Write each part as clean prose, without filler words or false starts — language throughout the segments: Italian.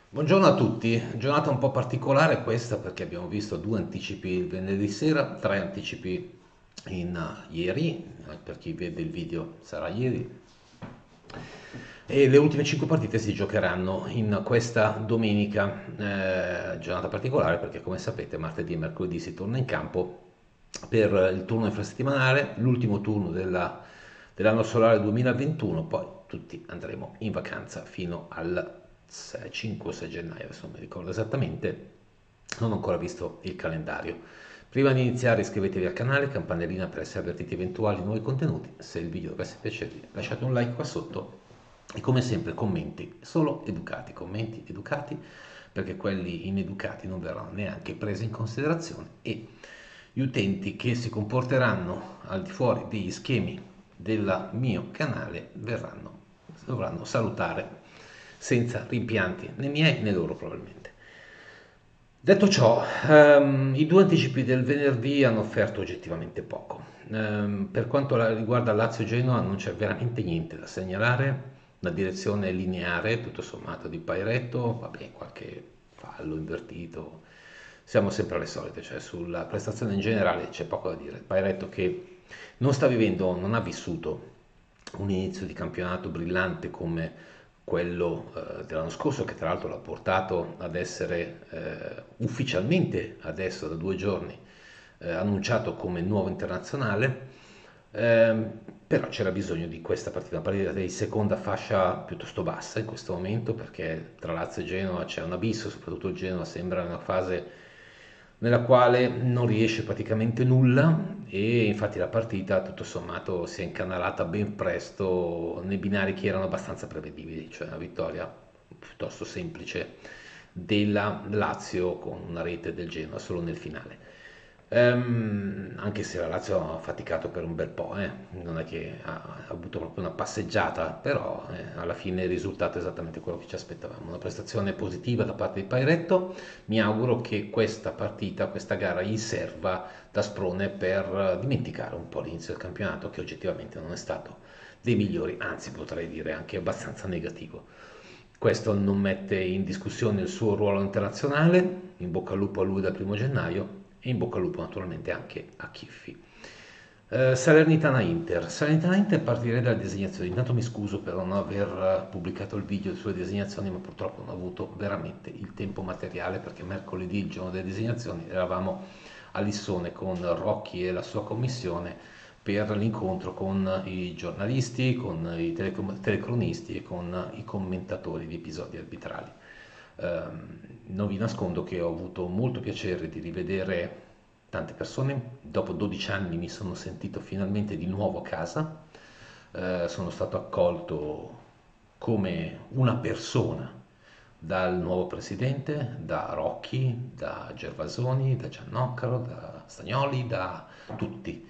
Buongiorno a tutti, giornata un po' particolare questa perché abbiamo visto due anticipi il venerdì sera, tre anticipi ieri, per chi vede il video sarà ieri, e le ultime 5 partite si giocheranno in questa domenica, giornata particolare perché come sapete martedì e mercoledì si torna in campo per il turno infrasettimanale, l'ultimo turno dell'anno solare 2021, poi tutti andremo in vacanza fino al 5 o 6 gennaio, adesso non mi ricordo esattamente, non ho ancora visto il calendario. Prima di iniziare iscrivetevi al canale, campanellina per essere avvertiti eventuali nuovi contenuti, se il video dovesse piacervi lasciate un like qua sotto e come sempre commenti, solo educati, commenti educati perché quelli ineducati non verranno neanche presi in considerazione e gli utenti che si comporteranno al di fuori degli schemi del mio canale dovranno salutare senza rimpianti né miei né loro probabilmente. Detto ciò, i due anticipi del venerdì hanno offerto oggettivamente poco. Per quanto riguarda Lazio-Genoa non c'è veramente niente da segnalare, una direzione lineare tutto sommato di Pairetto, vabbè qualche fallo invertito, siamo sempre alle solite, cioè sulla prestazione in generale c'è poco da dire. Pairetto che non sta vivendo, non ha vissuto un inizio di campionato brillante come quello dell'anno scorso, che tra l'altro l'ha portato ad essere ufficialmente adesso da 2 giorni annunciato come nuovo internazionale. Però c'era bisogno di questa partita, una partita di seconda fascia piuttosto bassa in questo momento perché tra Lazio e Genoa c'è un abisso, soprattutto il Genoa sembra in una fase nella quale non riesce praticamente nulla e infatti la partita tutto sommato si è incanalata ben presto nei binari che erano abbastanza prevedibili, cioè una vittoria piuttosto semplice della Lazio con una rete del Genoa solo nel finale. Anche se la Lazio ha faticato per un bel po', non è che ha avuto proprio una passeggiata, però alla fine il risultato è esattamente quello che ci aspettavamo, una prestazione positiva da parte di Pairetto. Mi auguro che questa partita, questa gara gli serva da sprone per dimenticare un po' l'inizio del campionato che oggettivamente non è stato dei migliori, anzi potrei dire anche abbastanza negativo. Questo non mette in discussione il suo ruolo internazionale, in bocca al lupo a lui dal 1° gennaio e in bocca al lupo naturalmente anche a Chiffi. Salernitana Inter partirei dalle designazioni. Intanto mi scuso per non aver pubblicato il video sulle designazioni, ma purtroppo non ho avuto veramente il tempo materiale perché mercoledì, il giorno delle designazioni, eravamo a Lissone con Rocchi e la sua commissione per l'incontro con i giornalisti, con i telecronisti e con i commentatori di episodi arbitrali. Non vi nascondo che ho avuto molto piacere di rivedere tante persone. Dopo 12 anni mi sono sentito finalmente di nuovo a casa. Sono stato accolto come una persona dal nuovo presidente, da Rocchi, da Gervasoni, da Giannoccaro, da Stagnoli, da tutti.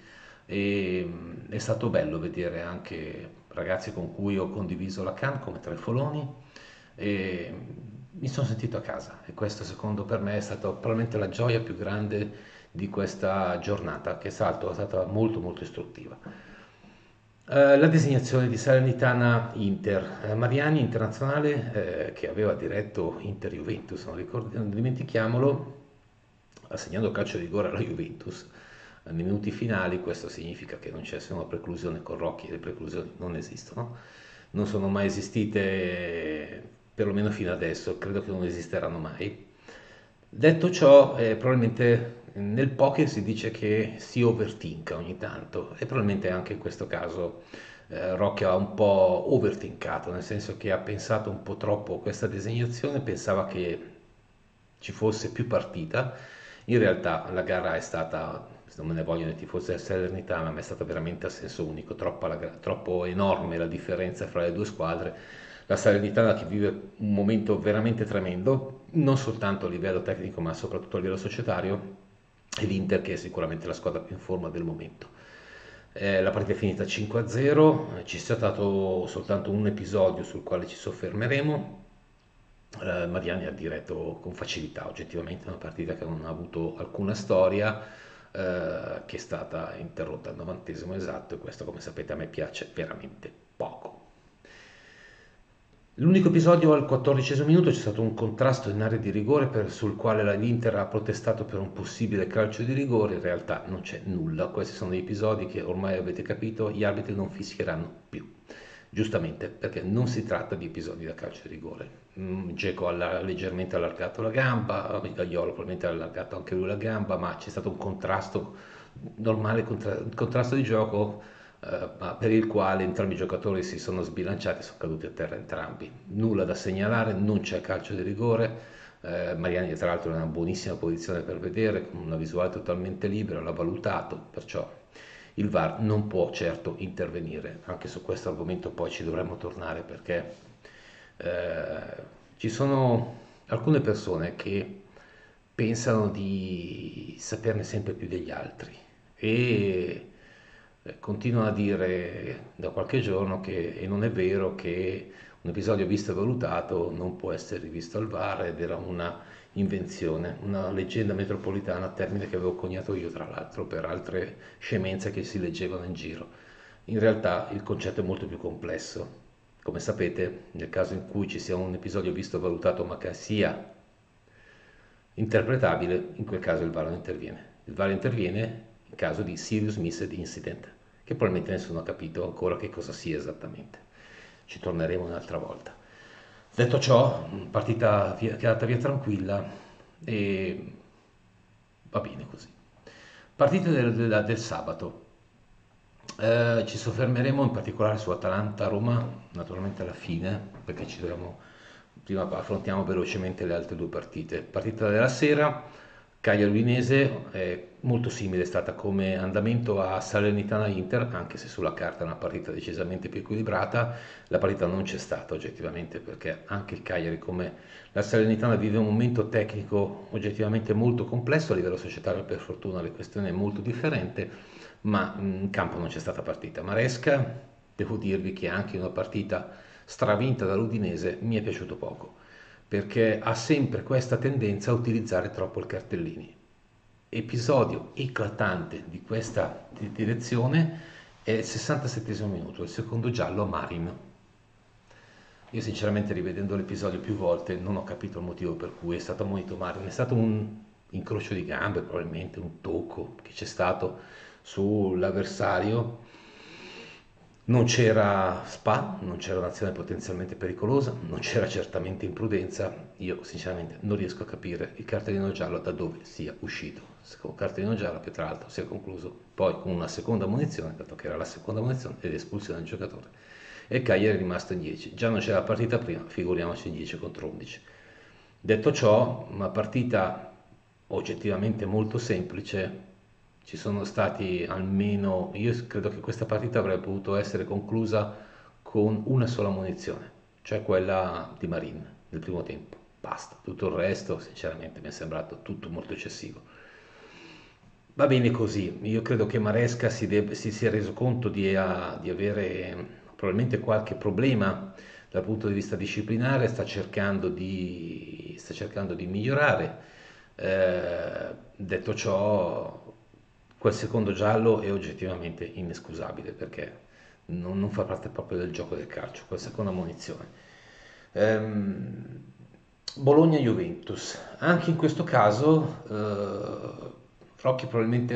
È stato bello vedere anche ragazzi con cui ho condiviso la CAN come Trefoloni e mi sono sentito a casa e questo secondo per me è stata probabilmente la gioia più grande di questa giornata che è stata molto molto istruttiva. La designazione di Salernitana Inter, Mariani internazionale che aveva diretto Inter Juventus, non dimentichiamolo, assegnando calcio di rigore alla Juventus nei minuti finali, questo significa che non c'è una preclusione con Rocchi, le preclusioni non esistono, non sono mai esistite perlomeno fino adesso, credo che non esisteranno mai. Detto ciò, probabilmente nel poker si dice che si overthinka ogni tanto e probabilmente anche in questo caso Rocchi ha un po' overthinkato, nel senso che ha pensato un po' troppo a questa designazione, pensava che ci fosse più partita. In realtà la gara è stata, se non me ne vogliono i tifosi del Salernitana, ma è stata veramente a senso unico, troppo enorme la differenza fra le due squadre. La Salernitana che vive un momento veramente tremendo, non soltanto a livello tecnico ma soprattutto a livello societario, e l'Inter che è sicuramente la squadra più in forma del momento. La partita è finita 5-0, ci sia stato soltanto un episodio sul quale ci soffermeremo. Mariani ha diretto con facilità, oggettivamente una partita che non ha avuto alcuna storia, che è stata interrotta al 90° esatto e questo come sapete a me piace veramente poco. L'unico episodio al 14° minuto c'è stato un contrasto in area di rigore sul quale l'Inter ha protestato per un possibile calcio di rigore, in realtà non c'è nulla, questi sono degli episodi che ormai avete capito, gli arbitri non fischieranno più, giustamente perché non si tratta di episodi da calcio di rigore. Dzeko ha leggermente allargato la gamba, Gagliolo probabilmente ha allargato anche lui la gamba, ma c'è stato un contrasto normale, contrasto di gioco ma per il quale entrambi i giocatori si sono sbilanciati e sono caduti a terra entrambi. Nulla da segnalare, non c'è calcio di rigore. Mariani tra l'altro è in una buonissima posizione per vedere, con una visuale totalmente libera, l'ha valutato, perciò il VAR non può certo intervenire. Anche su questo argomento poi ci dovremmo tornare perché ci sono alcune persone che pensano di saperne sempre più degli altri e continuano a dire da qualche giorno che e non è vero che un episodio visto e valutato non può essere rivisto al VAR ed era una invenzione, una leggenda metropolitana, termine che avevo coniato io tra l'altro per altre scemenze che si leggevano in giro. In realtà il concetto è molto più complesso. Come sapete, nel caso in cui ci sia un episodio visto e valutato ma che sia interpretabile, in quel caso il VAR non interviene. Il VAR interviene in caso di serious missed incident, che probabilmente nessuno ha capito ancora che cosa sia esattamente. Ci torneremo un'altra volta. Detto ciò, partita che è andata via tranquilla e va bene così. Partite del sabato. Ci soffermeremo in particolare su Atalanta-Roma, naturalmente alla fine, perché ci dobbiamo, prima affrontiamo velocemente le altre due partite. Partita della sera, Cagliari-Udinese, è molto simile è stata come andamento a Salernitana-Inter, anche se sulla carta è una partita decisamente più equilibrata. La partita non c'è stata oggettivamente perché anche il Cagliari, come la Salernitana, vive un momento tecnico oggettivamente molto complesso, a livello societario per fortuna la questione è molto differente, ma in campo non c'è stata partita. Maresca, devo dirvi che anche una partita stravinta dall'Udinese mi è piaciuto poco, perché ha sempre questa tendenza a utilizzare troppo il cartellini. Episodio eclatante di questa direzione è il 67° minuto, il secondo giallo a Marin. Io sinceramente rivedendo l'episodio più volte non ho capito il motivo per cui è stato ammonito Marin, è stato un incrocio di gambe, probabilmente un tocco che c'è stato sull'avversario. Non c'era spa, non c'era un'azione potenzialmente pericolosa, non c'era certamente imprudenza. Io sinceramente non riesco a capire il cartellino giallo da dove sia uscito. Il cartellino giallo che tra l'altro si è concluso poi con una seconda munizione, dato che era la seconda munizione ed espulsione del giocatore. E il Cagliari è rimasto in 10. Già non c'era la partita prima, figuriamoci in 10 contro 11. Detto ciò, una partita oggettivamente molto semplice. Ci sono stati almeno, io credo che questa partita avrebbe potuto essere conclusa con una sola munizione, cioè quella di Marin nel primo tempo. Basta, tutto il resto sinceramente mi è sembrato tutto molto eccessivo. Va bene così, io credo che Maresca si sia reso conto di avere probabilmente qualche problema dal punto di vista disciplinare, sta cercando di migliorare. Detto ciò, quel secondo giallo è oggettivamente inescusabile perché non fa parte proprio del gioco del calcio, quella seconda munizione. Ehm, Bologna-Juventus, anche in questo caso Rocchi probabilmente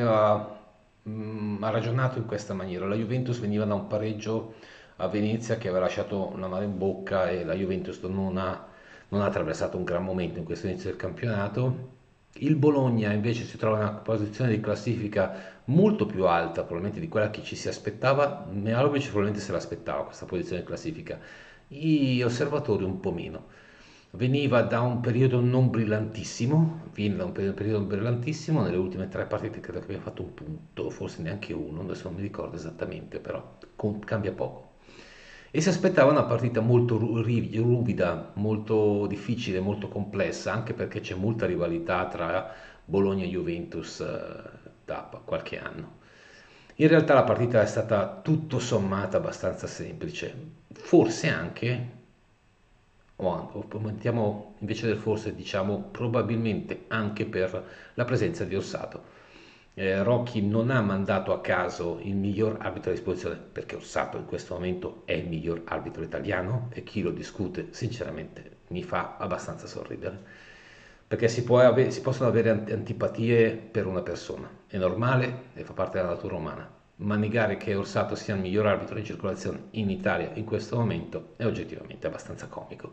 ha ragionato in questa maniera. La Juventus veniva da un pareggio a Venezia che aveva lasciato una mano in bocca e la Juventus non ha attraversato un gran momento in questo inizio del campionato. Il Bologna invece si trova in una posizione di classifica molto più alta probabilmente di quella che ci si aspettava. Mihajlovic probabilmente se l'aspettava questa posizione di classifica, gli osservatori un po' meno. Veniva da un periodo non brillantissimo, viene da un periodo non brillantissimo, nelle ultime tre partite credo che abbia fatto un punto, forse neanche uno, adesso non mi ricordo esattamente, però cambia poco. E si aspettava una partita molto ruvida, molto difficile, molto complessa, anche perché c'è molta rivalità tra Bologna e Juventus da qualche anno. In realtà la partita è stata tutto sommato abbastanza semplice, forse anche, o mettiamo invece del forse, diciamo probabilmente anche per la presenza di Orsato, Rocchi non ha mandato a caso il miglior arbitro a disposizione, perché Orsato in questo momento è il miglior arbitro italiano e chi lo discute sinceramente mi fa abbastanza sorridere, perché si possono avere antipatie per una persona, è normale e fa parte della natura umana, ma negare che Orsato sia il miglior arbitro in circolazione in Italia in questo momento è oggettivamente abbastanza comico.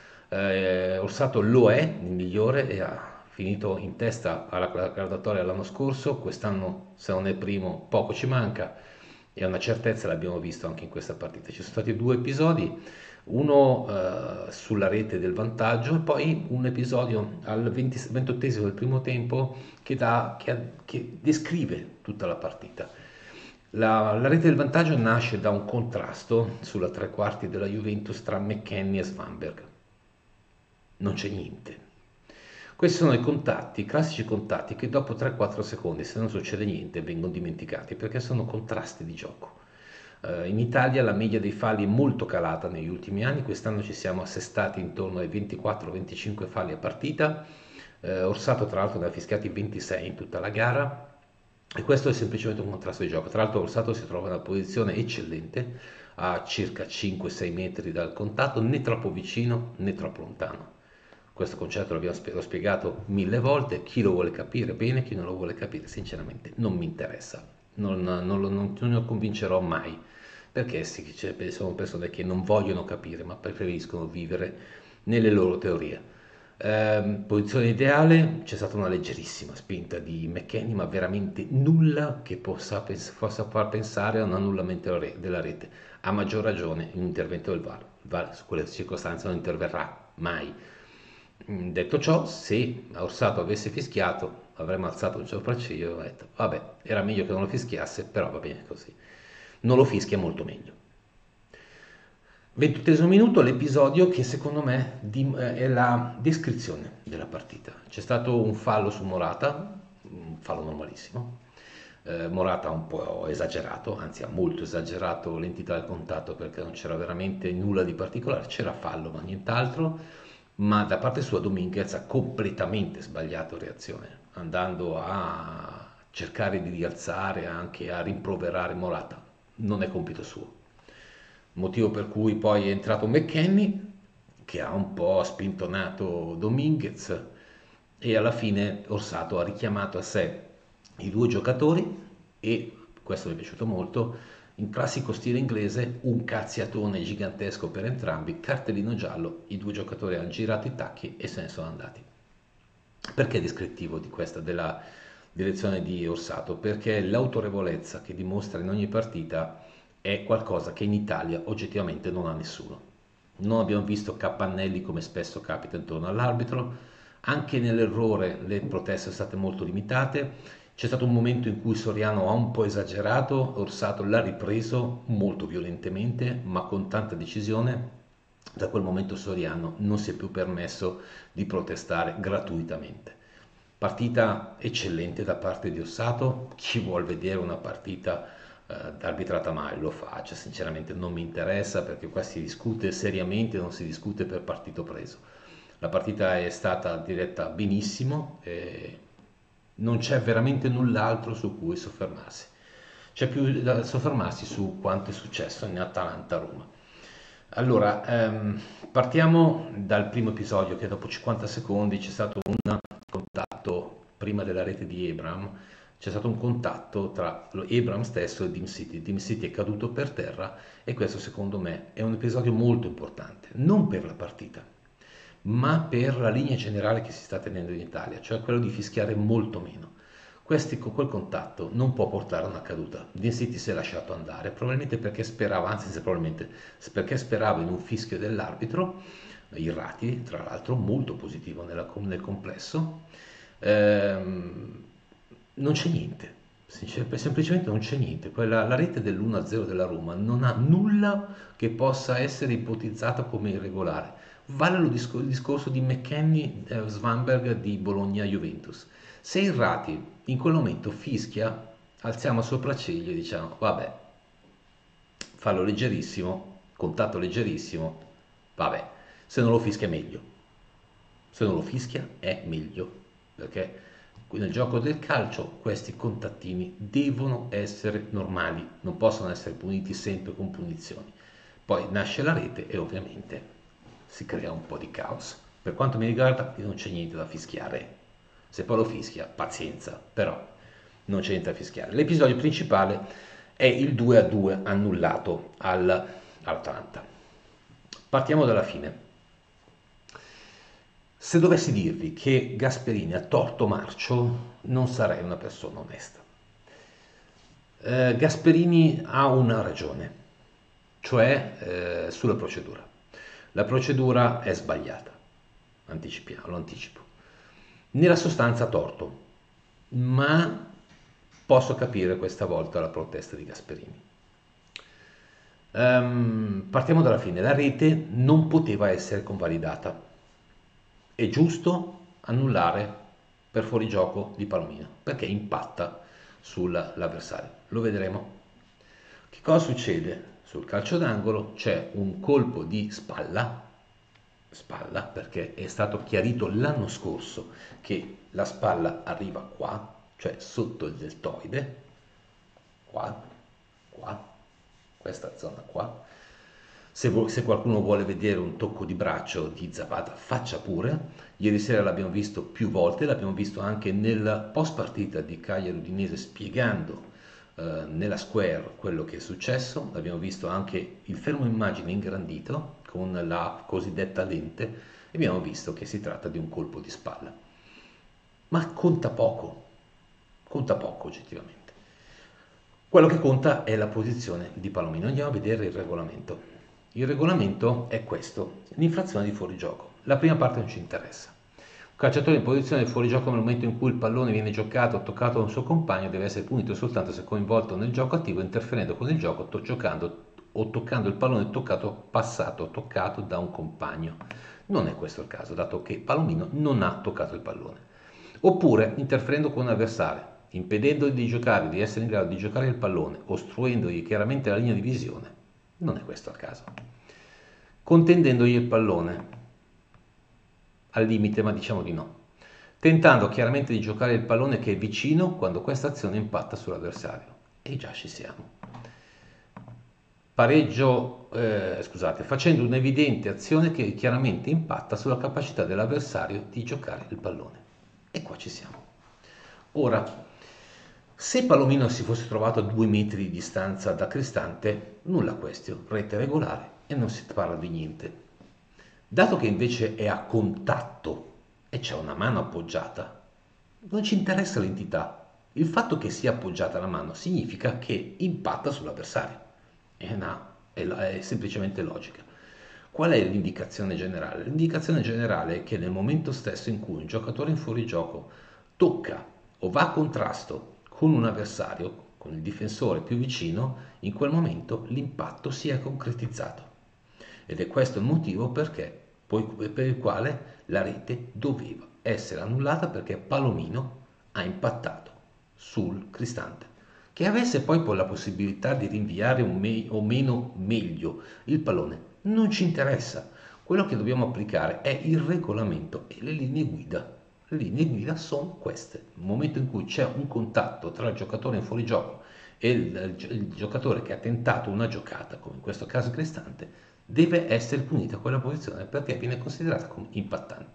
Orsato lo è, il migliore, e ha finito in testa alla graduatoria l'anno scorso, quest'anno se non è primo poco ci manca e a una certezza l'abbiamo visto anche in questa partita. Ci sono stati due episodi, uno sulla rete del vantaggio e poi un episodio al 28esimo del primo tempo che descrive tutta la partita. La rete del vantaggio nasce da un contrasto sulla tre quarti della Juventus tra McKennie e Svanberg. Non c'è niente. Questi sono i contatti, i classici contatti che dopo 3-4 secondi, se non succede niente, vengono dimenticati perché sono contrasti di gioco. In Italia la media dei falli è molto calata negli ultimi anni, quest'anno ci siamo assestati intorno ai 24-25 falli a partita. Orsato tra l'altro ne ha fischiati 26 in tutta la gara e questo è semplicemente un contrasto di gioco. Tra l'altro Orsato si trova in una posizione eccellente a circa 5-6 metri dal contatto, né troppo vicino né troppo lontano. Questo concetto l'ho spiegato mille volte, chi lo vuole capire bene, chi non lo vuole capire sinceramente non mi interessa, non lo convincerò mai, perché sono persone che non vogliono capire ma preferiscono vivere nelle loro teorie. Posizione ideale, c'è stata una leggerissima spinta di McKennie, ma veramente nulla che possa far pensare a un annullamento della rete. A maggior ragione un intervento del VAR. Il VAR su quelle circostanze non interverrà mai. Detto ciò, se Orsato avesse fischiato, avremmo alzato un sopracciglio e avremmo detto, vabbè, era meglio che non lo fischiasse, però va bene così. Non lo fischia molto meglio. 28esimo minuto, l'episodio che secondo me è la descrizione della partita. C'è stato un fallo su Morata, un fallo normalissimo. Morata ha un po' esagerato, anzi ha molto esagerato l'entità del contatto perché non c'era veramente nulla di particolare, c'era fallo ma nient'altro, ma da parte sua Dominguez ha completamente sbagliato reazione, andando a cercare di rialzare, anche a rimproverare Morata. Non è compito suo. Motivo per cui poi è entrato McKennie, che ha un po' spintonato Dominguez e alla fine Orsato ha richiamato a sé i due giocatori e, questo mi è piaciuto molto, in classico stile inglese, un cazziatone gigantesco per entrambi, cartellino giallo, i due giocatori hanno girato i tacchi e se ne sono andati. Perché è descrittivo di questa, della direzione di Orsato? Perché l'autorevolezza che dimostra in ogni partita è qualcosa che in Italia oggettivamente non ha nessuno. Non abbiamo visto capannelli come spesso capita intorno all'arbitro, anche nell'errore le proteste sono state molto limitate. C'è stato un momento in cui Soriano ha un po' esagerato, Orsato l'ha ripreso molto violentemente, ma con tanta decisione. Da quel momento Soriano non si è più permesso di protestare gratuitamente. Partita eccellente da parte di Orsato, chi vuol vedere una partita arbitrata male lo faccia, sinceramente non mi interessa perché qua si discute seriamente, non si discute per partito preso. La partita è stata diretta benissimo, non c'è veramente null'altro su cui soffermarsi. C'è più da soffermarsi su quanto è successo in Atalanta-Roma. Allora, partiamo dal primo episodio che dopo 50 secondi c'è stato un contatto prima della rete di Ebram, c'è stato un contatto tra Ebram stesso e Dim City. Dim City è caduto per terra e questo secondo me è un episodio molto importante, non per la partita, ma per la linea generale che si sta tenendo in Italia, cioè quello di fischiare molto meno. Quel contatto non può portare a una caduta. Dim City si è lasciato andare, probabilmente perché sperava, anzi se probabilmente perché sperava in un fischio dell'arbitro, Irrati, tra l'altro molto positivo nel complesso. Ehm, Non c'è niente, semplicemente non c'è niente. La rete dell'1-0 della Roma non ha nulla che possa essere ipotizzato come irregolare. Vale il discorso di McKennie Svanberg di Bologna-Juventus. Se Irrati in quel momento fischia, alziamo il sopracciglio e diciamo vabbè, fallo leggerissimo, contatto leggerissimo, vabbè, se non lo fischia è meglio. Se non lo fischia è meglio, perché Nel gioco del calcio questi contattini devono essere normali, non possono essere puniti sempre con punizioni. Poi nasce la rete e ovviamente si crea un po' di caos. Per quanto mi riguarda, non c'è niente da fischiare. Se poi lo fischia, pazienza, però non c'è niente da fischiare. L'episodio principale è il 2-2 annullato all'Atalanta. Partiamo dalla fine. Se dovessi dirvi che Gasperini ha torto marcio, non sarei una persona onesta. Gasperini ha una ragione, cioè sulla procedura. La procedura è sbagliata, lo anticipo. Nella sostanza ha torto, ma posso capire questa volta la protesta di Gasperini. Partiamo dalla fine, la rete non poteva essere convalidata. È giusto annullare per fuorigioco di Palomino perché impatta sull'avversario. Lo vedremo. Che cosa succede? Sul calcio d'angolo c'è un colpo di spalla perché è stato chiarito l'anno scorso che la spalla arriva qua, cioè sotto il deltoide, qua, questa zona qua. Se qualcuno vuole vedere un tocco di braccio di Zapata, faccia pure. Ieri sera l'abbiamo visto più volte, l'abbiamo visto anche nel post partita di Cagliari Udinese spiegando nella square quello che è successo. Abbiamo visto anche il fermo immagine ingrandito con la cosiddetta lente e abbiamo visto che si tratta di un colpo di spalla. Ma conta poco oggettivamente. Quello che conta è la posizione di Palomino. Andiamo a vedere il regolamento. Il regolamento è questo, l'infrazione di fuorigioco. La prima parte non ci interessa. Un calciatore in posizione di fuorigioco nel momento in cui il pallone viene giocato o toccato da un suo compagno deve essere punito soltanto se coinvolto nel gioco attivo interferendo con il gioco giocando o toccando il pallone toccato da un compagno. Non è questo il caso, dato che Palomino non ha toccato il pallone. Oppure interferendo con un avversario, impedendogli di giocare, di essere in grado di giocare il pallone, ostruendogli chiaramente la linea di visione. Non è questo il caso. Contendendogli il pallone, al limite, ma diciamo di no. Tentando chiaramente di giocare il pallone che è vicino quando questa azione impatta sull'avversario. E già ci siamo. Facendo un'evidente azione che chiaramente impatta sulla capacità dell'avversario di giocare il pallone. E qua ci siamo. Ora, se Palomino si fosse trovato a 2 metri di distanza da Cristante, nulla question, rete regolare e non si parla di niente. Dato che invece è a contatto e c'è una mano appoggiata, non ci interessa l'entità. Il fatto che sia appoggiata la mano significa che impatta sull'avversario. È semplicemente logica. Qual è l'indicazione generale? L'indicazione generale è che nel momento stesso in cui un giocatore in fuorigioco tocca o va a contrasto con un avversario, con il difensore più vicino, in quel momento l'impatto si è concretizzato. Ed è questo il motivo per il quale la rete doveva essere annullata perché Palomino ha impattato sul Cristante. Che avesse poi la possibilità di rinviare o meno meglio il pallone, non ci interessa. Quello che dobbiamo applicare è il regolamento e le linee guida. Le linee guida sono queste. Nel momento in cui c'è un contatto tra il giocatore in fuorigioco e il giocatore che ha tentato una giocata, come in questo caso Cristante, deve essere punita quella posizione perché viene considerata come impattante.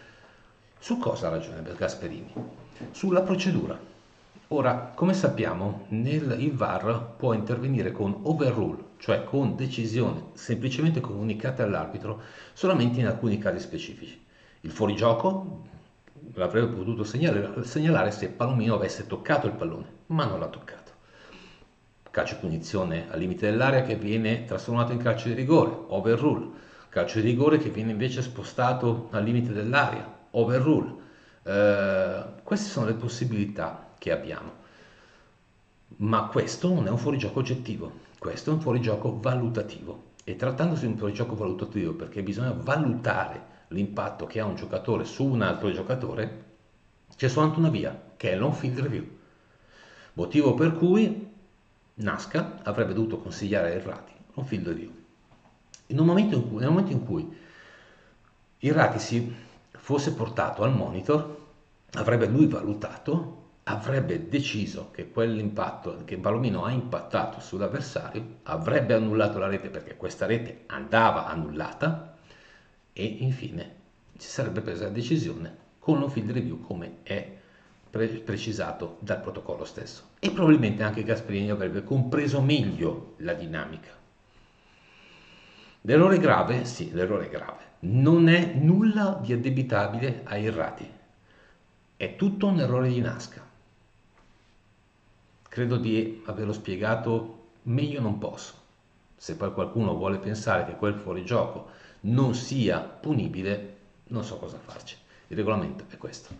Su cosa ha ragione Gasperini? Sulla procedura. Ora, come sappiamo, il VAR può intervenire con overrule, cioè con decisione semplicemente comunicate all'arbitro solamente in alcuni casi specifici. Il fuorigioco l'avrebbe potuto segnalare se Palomino avesse toccato il pallone, ma non l'ha toccato. Calcio di punizione al limite dell'area che viene trasformato in calcio di rigore, overrule. Calcio di rigore che viene invece spostato al limite dell'area, overrule. Queste sono le possibilità che abbiamo. Ma questo non è un fuorigioco oggettivo, questo è un fuorigioco valutativo. E trattandosi di un fuorigioco valutativo perché bisogna valutare l'impatto che ha un giocatore su un altro giocatore, c'è soltanto una via, che è l'on field review. Motivo per cui Nasca avrebbe dovuto consigliare ai Irrati l'on field review. Nel momento in cui Irrati si fosse portato al monitor, avrebbe lui valutato, avrebbe deciso che quell'impatto, che Palomino ha impattato sull'avversario, avrebbe annullato la rete perché questa rete andava annullata e infine si sarebbe presa la decisione con un field review come è precisato dal protocollo stesso. E probabilmente anche Gasperini avrebbe compreso meglio la dinamica. L'errore grave? Sì, l'errore è grave. Non è nulla di addebitabile ai errati. È tutto un errore di Nasca. Credo di averlo spiegato meglio non posso. Se poi qualcuno vuole pensare che quel fuorigioco non sia punibile, non so cosa farci. Il regolamento è questo.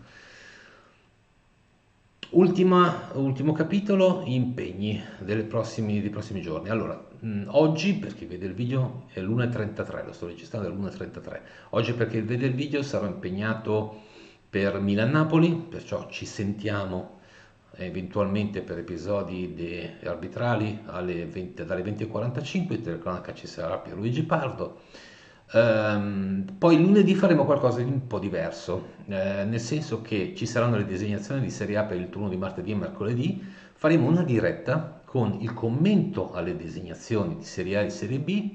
Ultimo capitolo, impegni dei prossimi giorni. Allora, oggi, per chi vede il video, è l'1.33, lo sto registrando all'1.33. Oggi, per chi vede il video, sarò impegnato per Milan-Napoli, perciò ci sentiamo eventualmente per episodi arbitrali dalle 20.45, in telecronaca ci sarà Pierluigi Pardo. Poi lunedì faremo qualcosa di un po' diverso, nel senso che ci saranno le designazioni di Serie A per il turno di martedì e mercoledì, faremo una diretta con il commento alle designazioni di Serie A e di Serie B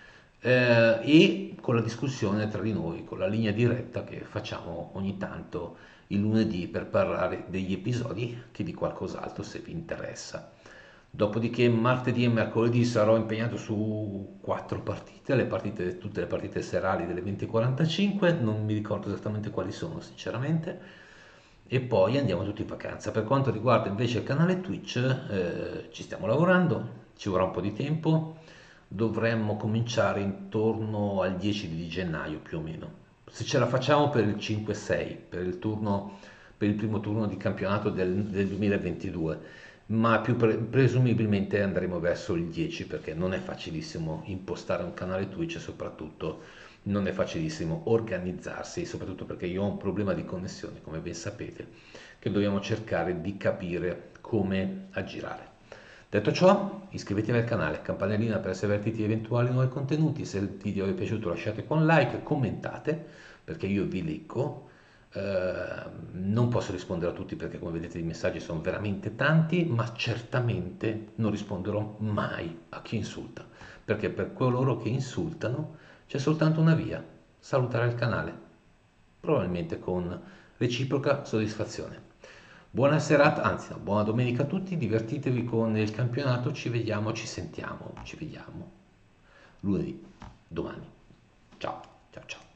e con la discussione tra di noi, con la linea diretta che facciamo ogni tanto il lunedì per parlare degli episodi che di qualcos'altro se vi interessa. Dopodiché martedì e mercoledì sarò impegnato su 4 partite, tutte le partite serali delle 20.45, non mi ricordo esattamente quali sono sinceramente, e poi andiamo tutti in vacanza. Per quanto riguarda invece il canale Twitch, ci stiamo lavorando, ci vorrà un po' di tempo, dovremmo cominciare intorno al 10 di gennaio più o meno. Se ce la facciamo per il 5-6, per il primo turno di campionato del 2022, ma presumibilmente andremo verso il 10 perché non è facilissimo impostare un canale Twitch e soprattutto non è facilissimo organizzarsi, soprattutto perché io ho un problema di connessione, come ben sapete, che dobbiamo cercare di capire come aggirare. Detto ciò, iscrivetevi al canale, campanellina per essere avvertiti di eventuali nuovi contenuti. Se il video vi è piaciuto lasciate con like, commentate perché io vi leggo. Non posso rispondere a tutti perché come vedete i messaggi sono veramente tanti, ma certamente non risponderò mai a chi insulta, perché per coloro che insultano c'è soltanto una via: salutare il canale, probabilmente con reciproca soddisfazione. Buona serata, anzi no, buona domenica a tutti, divertitevi con il campionato, ci vediamo lunedì, domani. Ciao, ciao, ciao.